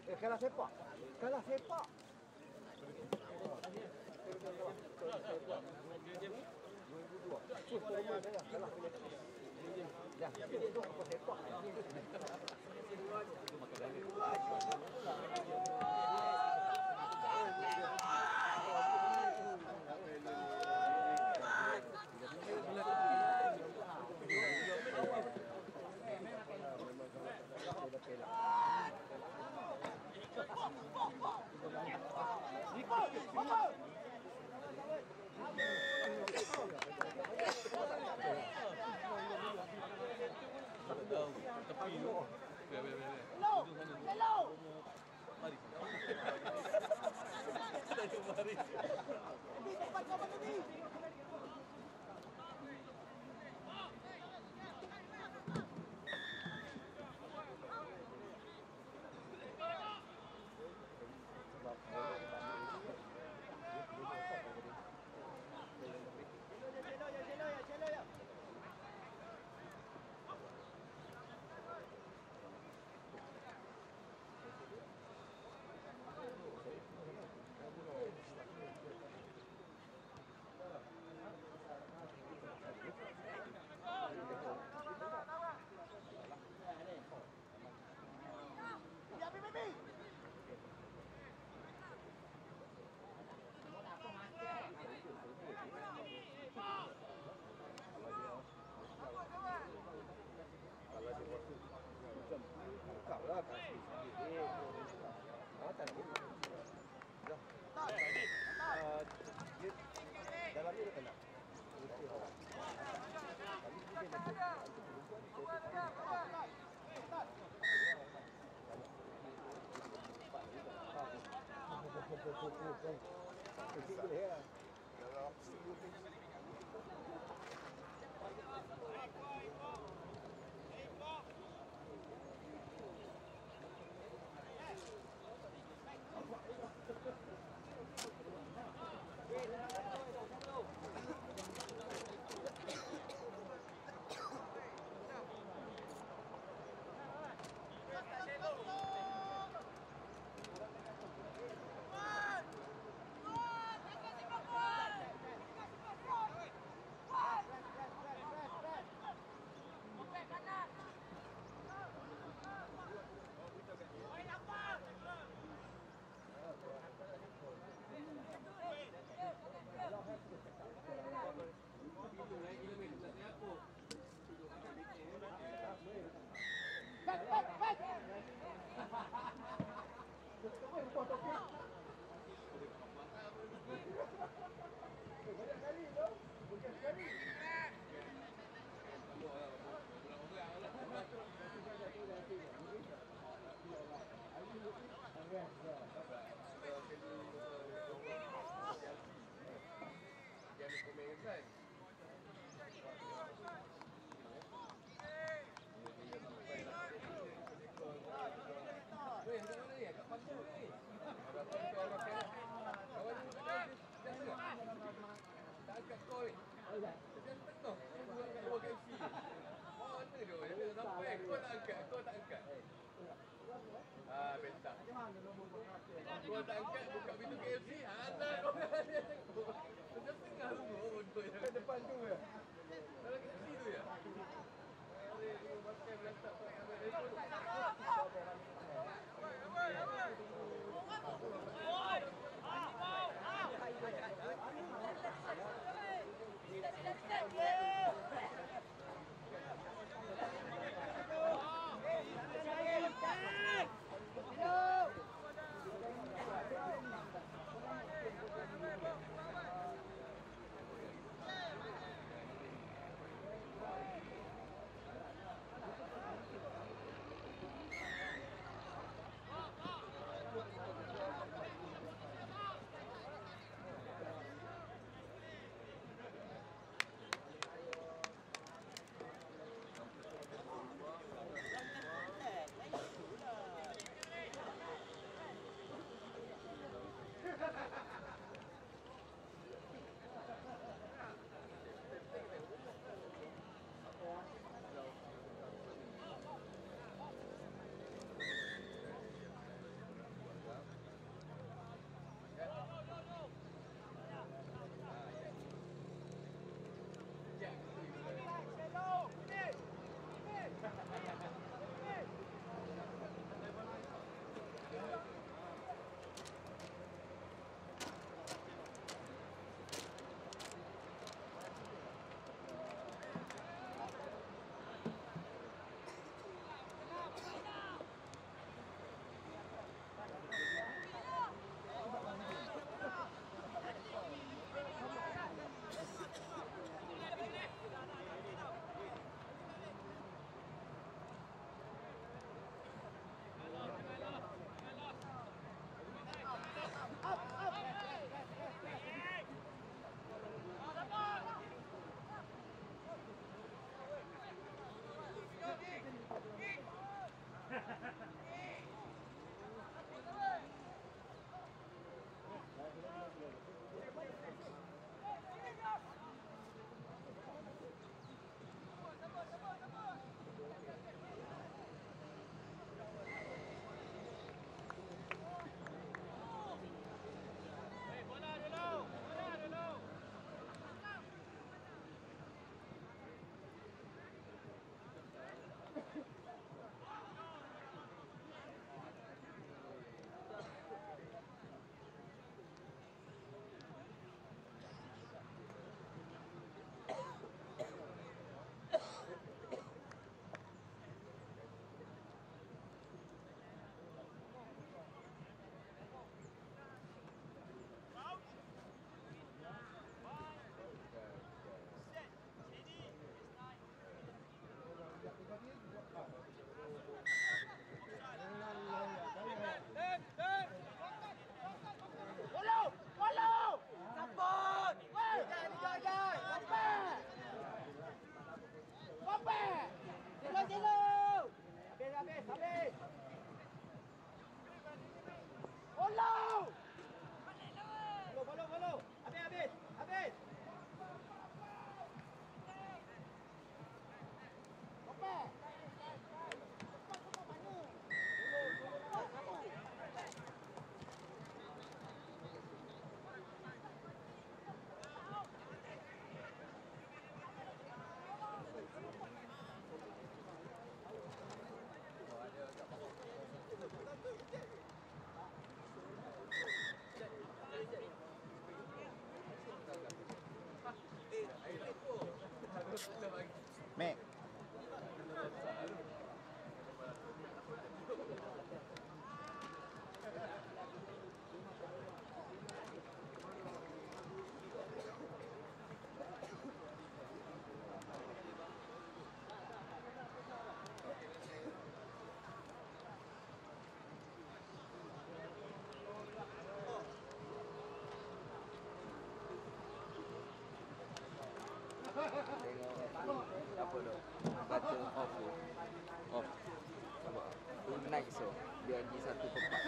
Kalah sepak. Kalah sepak. Kalah ya, itu apa sepak? Tepi tu. Hello. Hello. Mari. Mari. Ini tempat kau tadi. Ya, Bibi. Kalau dia waktu jam buka lah kasih sendiri. Tak nak. Dah. Dia dalam ni dia kena. Jangan komen kan. Weh, mana ni? Kat pasar ni. Ada pasar orang kena. Kawan ni dah tak angkat kau ni. Dia tengok. Buat kat luar KFC. Mana dia? Dia sampai kau tak angkat, kau tak angkat. Bentak. Kau tak angkat buka pintu KFC. Anak kau dia tengok. Macam tengah tunggu untuk yang depan tu ya. Dalam KFC tu ya. Pakai belantak kau ambil telefon. Habis. Follow. Follow. Habis. Kopek. Cepat kau mana? Mek. Apa tu? Baca off tu. Off. Nampak? Tu naik so. Dia di 1/4.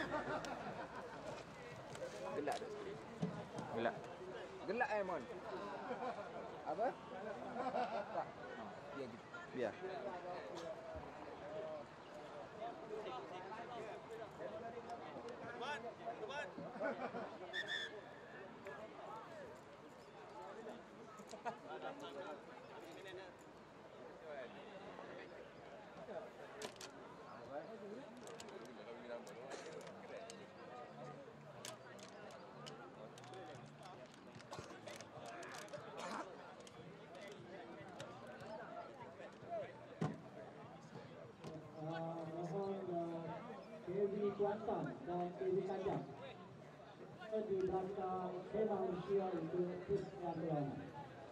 Gelak tu. Gelak. Gelak Mon. Apa? Tak. Biar gitu. Biar. Dewi Kuantan dan Dewi Kajang di belakang Dewa Usia untuk tim yang berlawanan.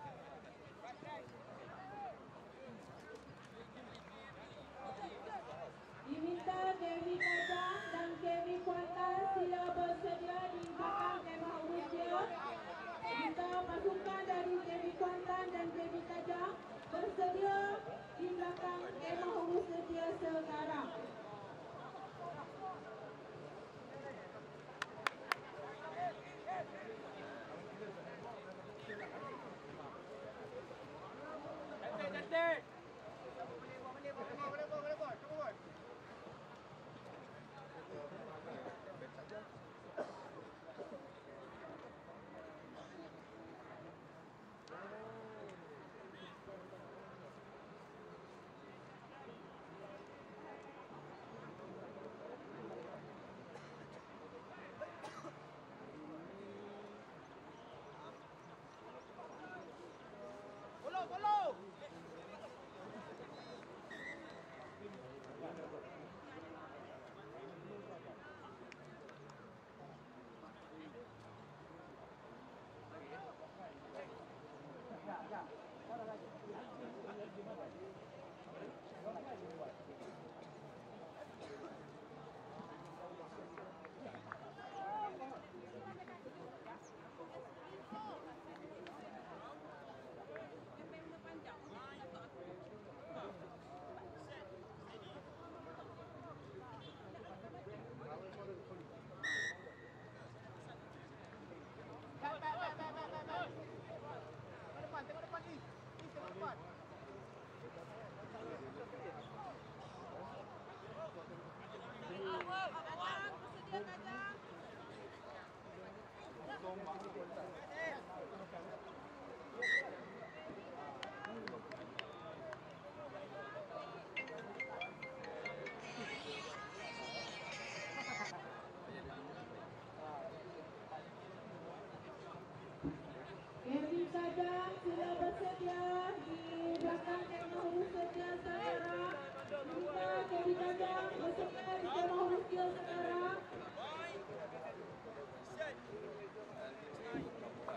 Diminta Dewi Kajang dan Dewi Kuantan sila bersedia di belakang kemah Usia. Kita pasukan dari Dewi Kuantan dan Dewi Kajang bersedia di belakang kemah Usia sekarang. Follow. Tengok depan ni. Tengok depan. Abang, bersedia Kajang. Dewi Kajang sudah bersedia di belakang kemah Usia sekarang. Kita Dewi Kajang bersedia di kemah Usia sekarang.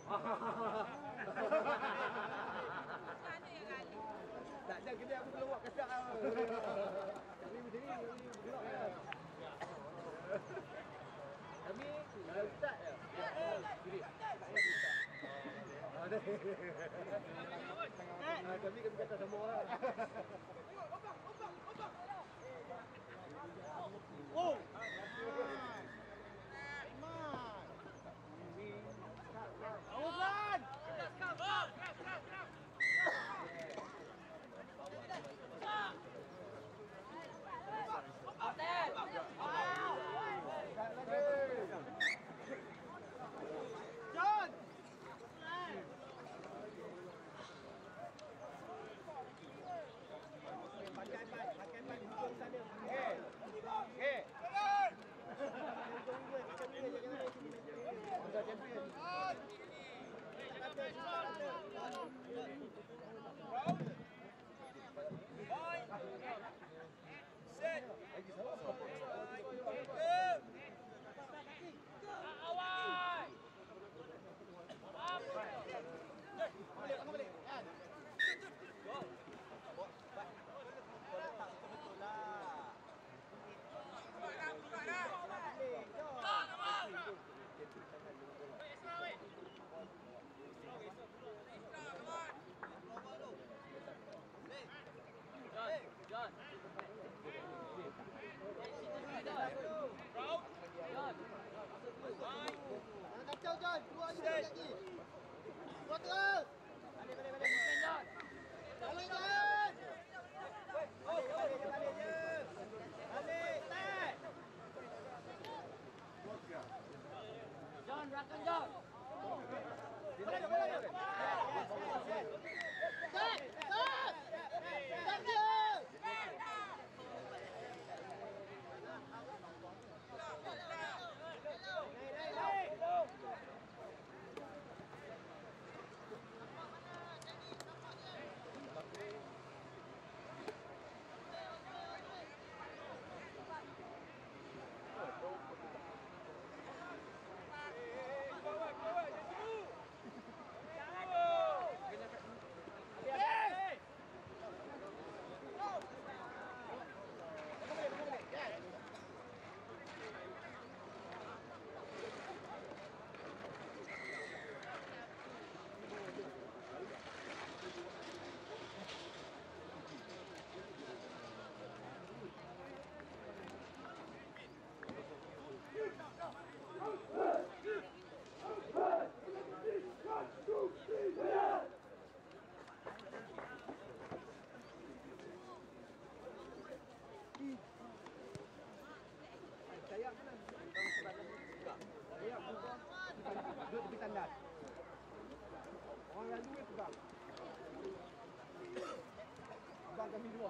Tak ada kena aku belum buat kesak. Kami macam ni, gelak ya. Kami start ya. Kiri. Kami kata sama orang. Oh. Auzan. John. Pakai hujung sana. Okey. Sudah champion. Kacau John, keluar lagi. Keluar terus. Balik. John. Balik John. Balik je. Balik, tak. John, belakang John. Bola. Set. Duduk tepi tandas. Orang lalu dia pegang. Abang kami dua.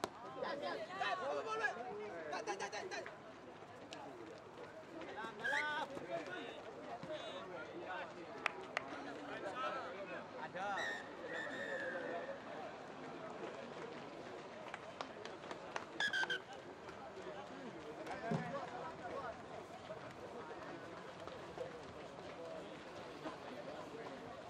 Tak.